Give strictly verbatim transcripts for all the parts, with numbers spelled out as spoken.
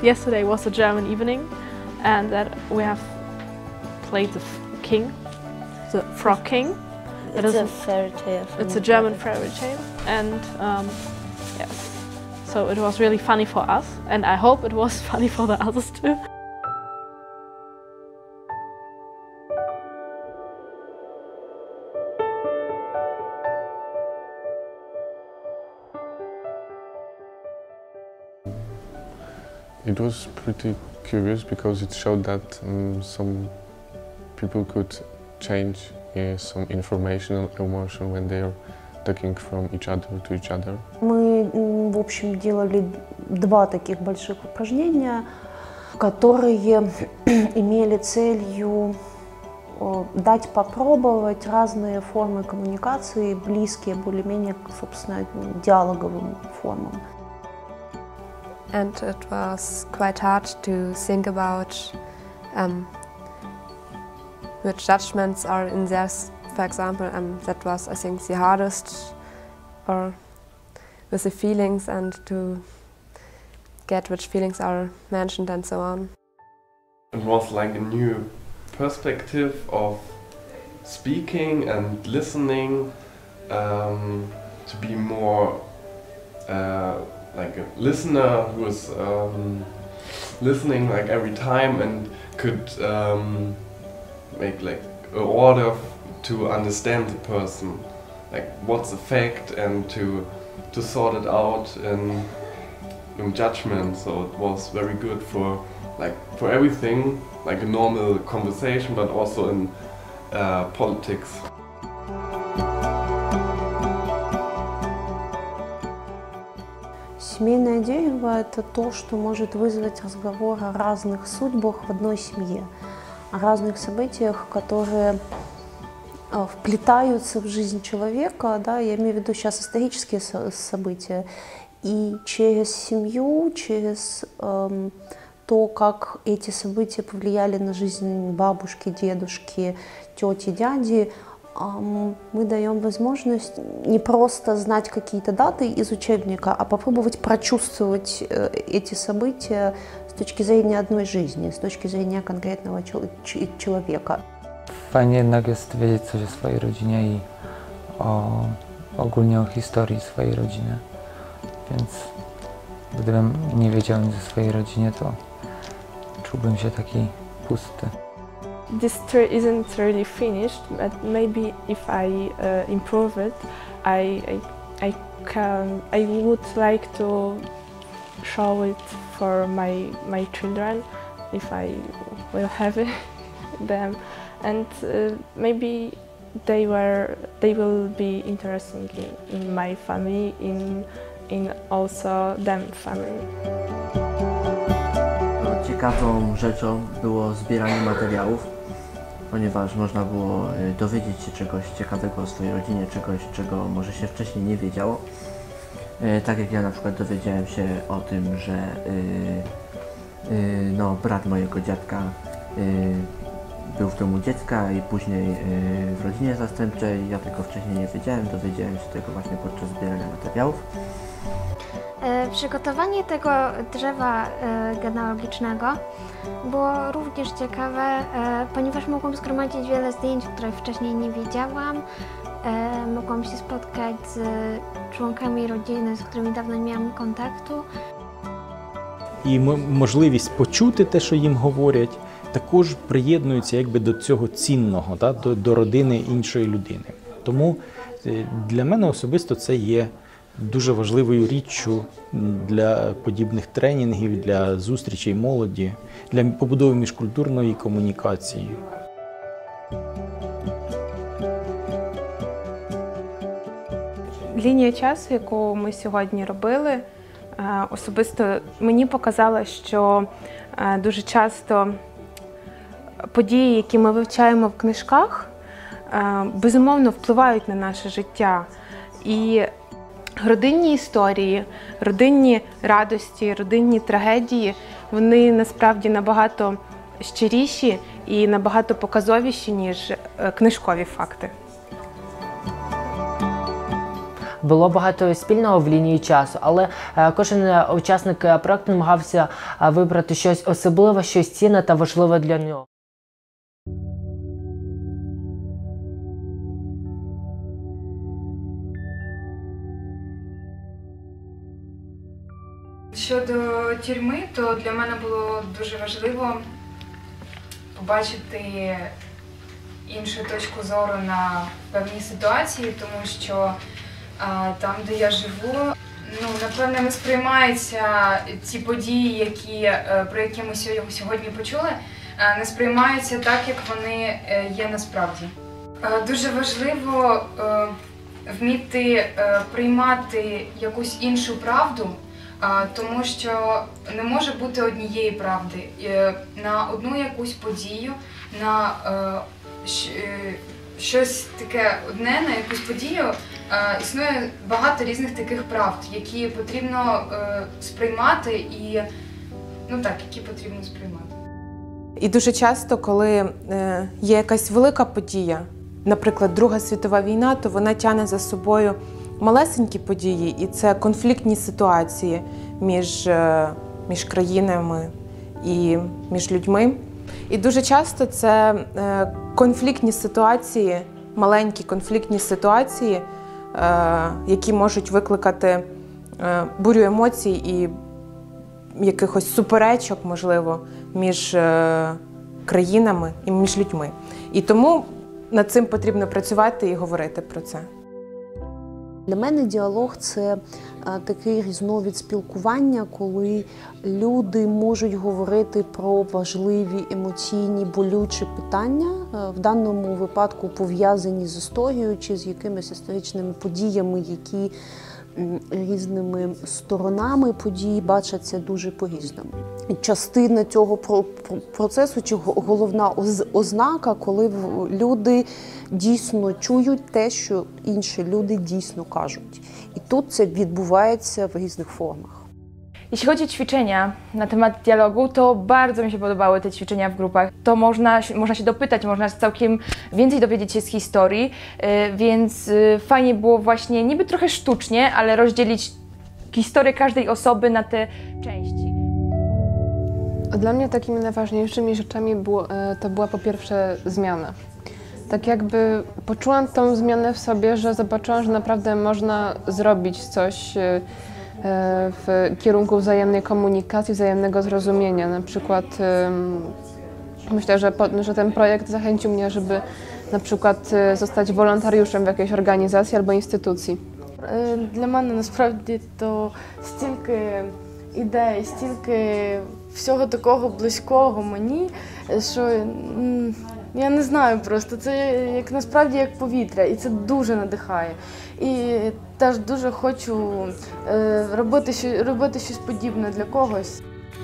yesterday was a German evening, and that we have played the king, the Frog King. It's it a fairy tale. It's a German fairy tale, and um, yes, so it was really funny for us, and I hope it was funny for the others too. It was pretty curious because it showed that um, some people could change uh, some information and emotion when they are talking from each other to each other. Мы, в общем, делали два таких больших упражнения, которые имели целью дать попробовать разные формы коммуникации, близкие более-менее, собственно, диалоговым формам. And it was quite hard to think about um, which judgments are in there. For example, um, that was, I think, the hardest, or with the feelings, and to get which feelings are mentioned and so on. It was like a new perspective of speaking and listening, um, to be more uh, like a listener who is um, listening like every time and could um, make like an order to understand the person, like what's the fact, and to to sort it out in, in judgment. So it was very good for like for everything, like a normal conversation, but also in uh, politics. Семейное дерево – это то, что может вызвать разговор о разных судьбах в одной семье, о разных событиях, которые вплетаются в жизнь человека, да, я имею в виду сейчас исторические события, и через семью, через эм, то, как эти события повлияли на жизнь бабушки, дедушки, тети, дяди, мы даем возможность не просто знать какие-то даты из учебника, а попробовать прочувствовать эти события с точки zrenia одной жизни, с точки zrenia конкретного человека. Fajnie jednak jest wiedzieć coś o swojej rodzinie i o, ogólnie o historii swojej rodziny, więc gdybym nie wiedział nic o swojej rodzinie, to czułbym się taki pusty. This tour isn't really finished, but maybe if I uh, improve it, I, I, I can, I would like to show it for my my children, if I will have it, them, and uh, maybe they were they will be interesting in, in my family, in in also them family. Ciekawą rzeczą było zbieranie materiałów, ponieważ można było dowiedzieć się czegoś ciekawego o swojej rodzinie, czegoś, czego może się wcześniej nie wiedziało. Tak jak ja na przykład dowiedziałem się o tym, że no, brat mojego dziadka był w domu dziecka i później w rodzinie zastępczej. Ja tego wcześniej nie wiedziałem, dowiedziałem się tego właśnie podczas zbierania materiałów. Przygotowanie tego drzewa genealogicznego było również ciekawe, ponieważ mogłam zgromadzić wiele zdjęć, które wcześniej nie wiedziałam. Mogłam się spotkać z członkami rodziny, z którymi dawno nie miałam kontaktu. І можливість почути те, що їм говорять, також приєднується якби до цього цінного, да, до, до родини іншої людини. Тому для мене особисто це є дуже важливою річчю для подібних тренінгів, для зустрічей молоді, для побудови міжкультурної комунікації. Лінія часу, яку ми сьогодні робили, особисто мені показала, що дуже часто події, які ми вивчаємо в книжках, безумовно впливають на наше життя. І родинні історії, родинні радості, родинні трагедії, вони насправді набагато щиріші і набагато показовіші, ніж книжкові факти. було багато спільного в лінії часу, але кожен учасник проекту намагався вибрати щось особливе, щось цінне та важливе для нього. Щодо тюрми, то для мене було дуже важливо побачити іншу точку зору на певні ситуації, тому що а, там, де я живу, ну, напевне, не сприймаються ті події, які, про які ми сьогодні почули, не сприймаються так, як вони є насправді. Дуже важливо вміти приймати якусь іншу правду, тому що не може бути однієї правди. На одну якусь подію, на щось таке одне, на якусь подію існує багато різних таких правд, які потрібно сприймати і, ну так, які потрібно сприймати. І дуже часто, коли є якась велика подія, наприклад, Друга світова війна, то вона тягне за собою малесенькі події, і це конфліктні ситуації між, між країнами і між людьми. І дуже часто це конфліктні ситуації, маленькі конфліктні ситуації, які можуть викликати бурю емоцій і якихось суперечок, можливо, між країнами і між людьми. І тому над цим потрібно працювати і говорити про це. Для мене діалог – це такий різновид спілкування, коли люди можуть говорити про важливі емоційні, болючі питання, в даному випадку пов'язані з історією чи з якимись історичними подіями, які різними сторонами подій бачаться дуже по-різному. Частина цього процесу, чи головна ознака, коли люди дійсно чують те, що інші люди dійсно кажуть. I тут це відбувається w różnych formach. Jeśli chodzi o ćwiczenia na temat dialogu, to bardzo mi się podobały te ćwiczenia w grupach. To można, można się dopytać, można całkiem więcej dowiedzieć się z historii, więc fajnie było właśnie niby trochę sztucznie, ale rozdzielić historię każdej osoby na te części. Dla mnie takimi najważniejszymi rzeczami było, to była po pierwsze zmiana. Tak jakby poczułam tą zmianę w sobie, że zobaczyłam, że naprawdę można zrobić coś w kierunku wzajemnej komunikacji, wzajemnego zrozumienia. Na przykład myślę, że, że ten projekt zachęcił mnie, żeby na przykład zostać wolontariuszem w jakiejś organizacji albo instytucji. Для мене насправді то стільки ідей, стільки всього такого близького мені, що я не знаю просто, це як насправді як повітря, і це дуже надихає. І теж дуже хочу робити, робити щось подібне для когось.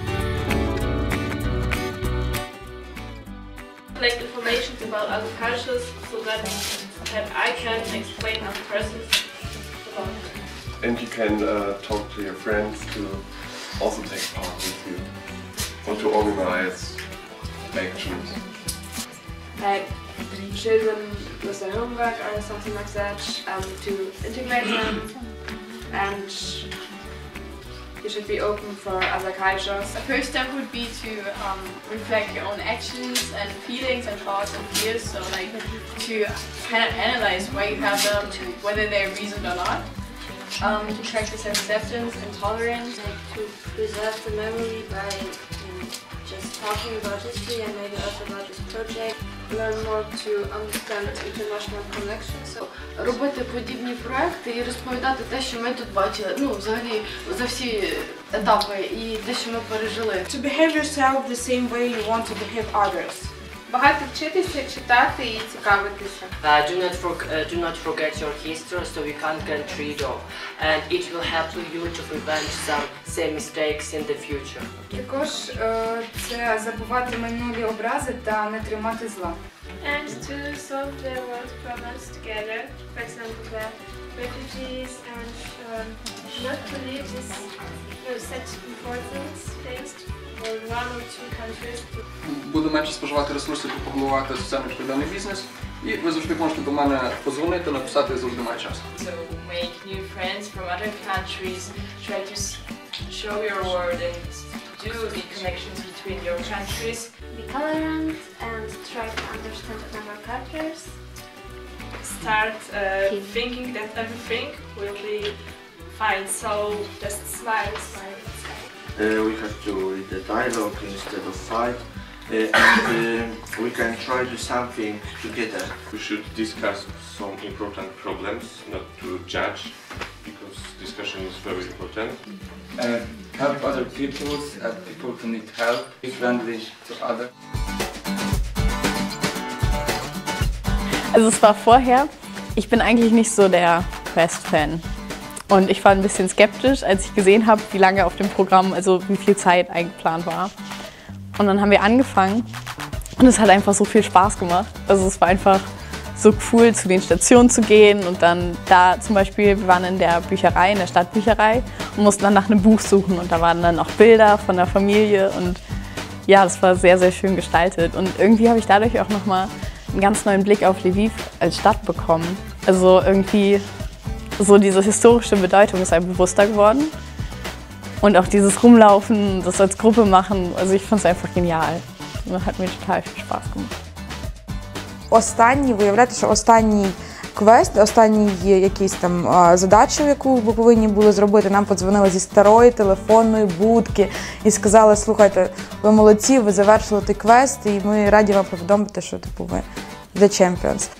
Like information about other cultures so that, that I can explain other persons about it. And you can uh, talk to your friends to also take part with you or to organize actions. Like children with their homework or something like that, um, to integrate them, and you should be open for other cultures. The first step would be to um, reflect your own actions and feelings and thoughts and fears, so like to kind of analyze why you have them, whether they're reasoned or not. Um, to practice acceptance and tolerance. Like to preserve the memory by um, just talking about history and maybe also about this project. Learn more to understand international connections. So, робити подібні проекти і розповідати те, що ми тут бачили, ну, взагалі, за всі етапи і те, що ми пережили. To behave yourself the same way you want to behave others. Багато вчитися, читати і цікавитися. Uh, do not for, uh, do not forget your history, so you can't get rid of, and it will help you to prevent some same mistakes in the future. Також це забувати минулі образи та не тримати зла. And to solve the world problems together, for example the refugees, and um, not to leave this you know, such important things for one or two countries. Буду менше споживати ресурси, пропагувати соціально відповідальний бізнес І ви завжди можете до мене подзвонити, написати, я завжди маю час. So make new friends from other countries, try to show your world and do the connections between your countries. Be tolerant and try to understand other cultures. Start uh, thinking that everything will be fine, so just smile, smile, smile. Uh, we have to read the dialogue instead of fight, uh, and uh, we can try to do something together. We should discuss some important problems, not to judge, because discussion is very important. Uh, help other people, uh, people who need help, be friendly to others. Also es war vorher, ich bin eigentlich nicht so der Quest-Fan. Und ich war ein bisschen skeptisch, als ich gesehen habe, wie lange auf dem Programm, also wie viel Zeit eingeplant war. Und dann haben wir angefangen und es hat einfach so viel Spaß gemacht. Also es war einfach so cool, zu den Stationen zu gehen und dann da zum Beispiel, wir waren in der Bücherei, in der Stadtbücherei und mussten dann nach einem Buch suchen und da waren dann auch Bilder von der Familie und ja, das war sehr, sehr schön gestaltet. Und irgendwie habe ich dadurch auch nochmal einen ganz neuen Blick auf Lviv als Stadt bekommen. Also irgendwie so diese historische Bedeutung ist einem bewusster geworden. Und auch dieses Rumlaufen, das als Gruppe machen, also ich fand es einfach genial. Und das hat mir total viel Spaß gemacht. Останній, виявляєте, що останній квест, останній якийсь там задачу, яку ви повинні були зробити, нам подзвонили зі старої телефонної будки і сказали, слухайте, ви молодці, ви завершили той квест і ми раді вам повідомити, що типу ви The Champions.